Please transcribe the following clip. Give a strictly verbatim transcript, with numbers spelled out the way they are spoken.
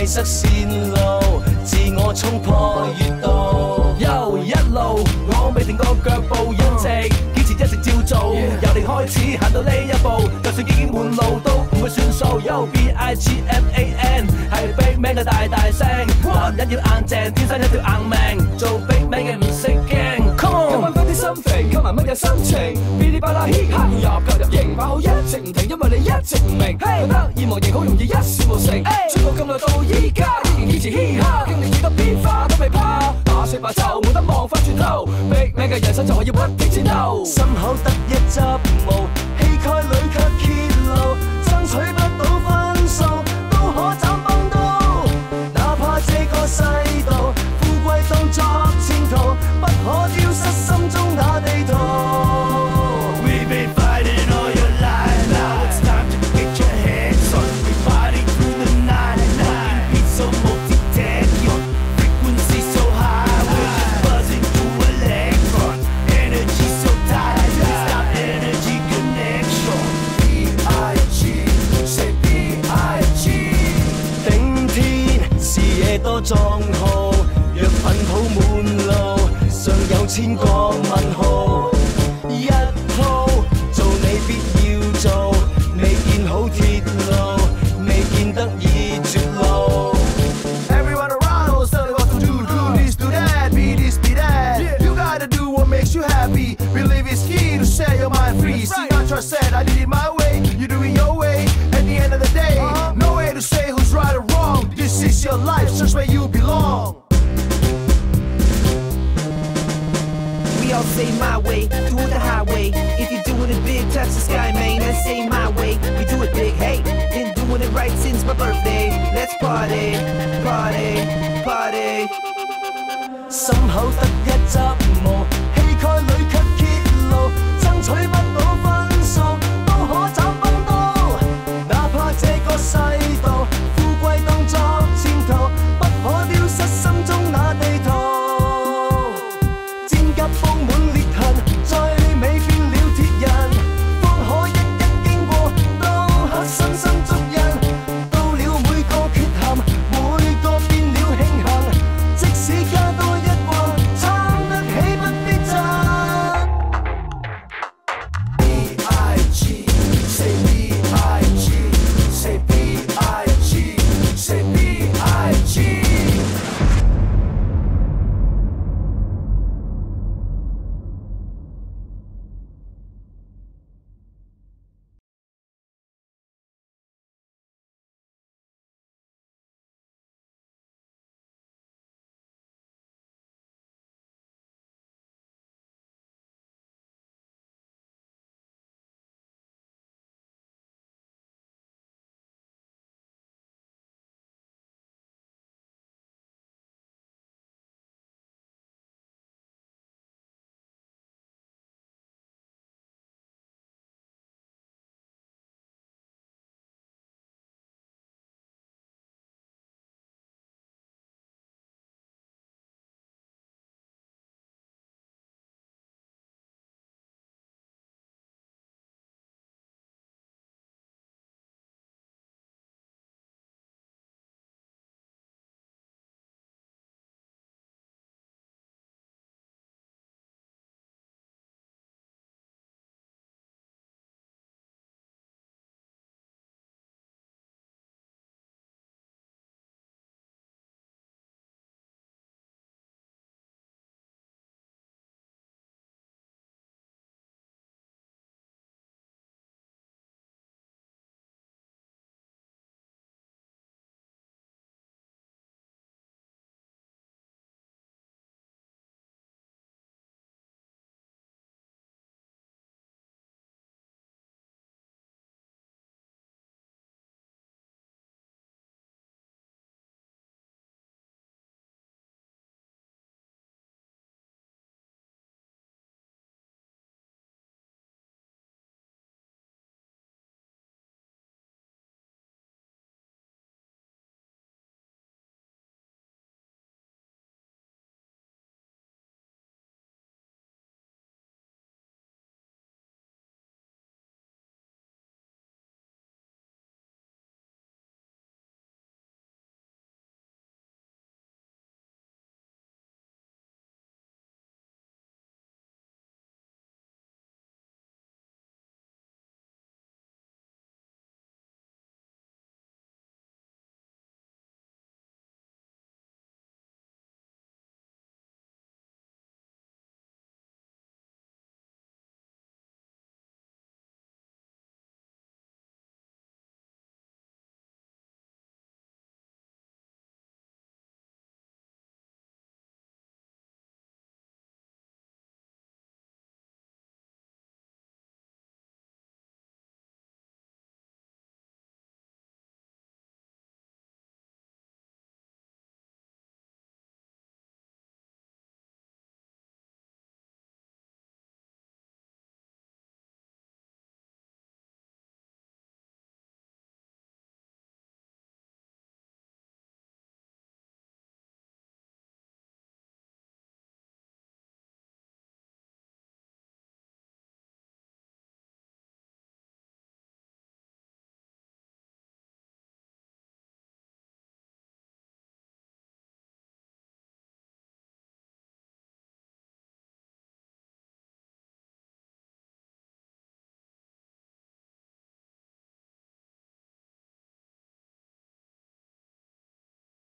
塞線路，自我衝破穴道。又一路，我未停過腳步，一直堅持一直照做，由零開始行到呢一步，就算已經滿路都唔會算數。又 B I G M A N 係 Big Man 嘅大大聲，男人要硬淨，天生一條硬命，做 Big Man 嘅唔識驚。Come on， 揾翻啲心情，溝埋乜嘢心情，噼哩啪啦 hip hop 入夠入型，把好一直唔停，因為你一直唔明，覺得意無形好容易一事無成。出國咁耐到依家，依然堅持 hip hop， 經歷幾多變化都未怕，打碎吧就冇得望翻轉頭。Big Man 嘅人生就係要不斷戰鬥，心口得一執毛，氣概裏卻揭露，爭取不到分數，都可斬崩刀。哪怕這個世道，富貴當作前途，不可丟失心中那地圖。We've been fighting all your life, now it's time to get your hands on. We fighting through the night, working beats so multi-tachyon, frequency so high, we're just buzzing through electrons, energy so tight, stop energy connection. B I G, say B I G， 頂天視野多壯浩，若糞土滿路，尚有千個問號。一鋪做你必要做，未見好鐵路，未見得已絕路。Everyone around will tell you what to do, do this, do that, be this, be that. You gotta do what makes you happy. Believe it's key to set your mind free. Sinatra said, I did it my way, you do it your way. At the end of the day, no way to say who's right or wrong. This is your life, search where you belong. We all say my way, do it the highway. If you're doing it big, touch the sky, man. Let's say my way, we do it big. Hey, been doing it right since my birthday. Let's party, party, party. 心口得一執毛。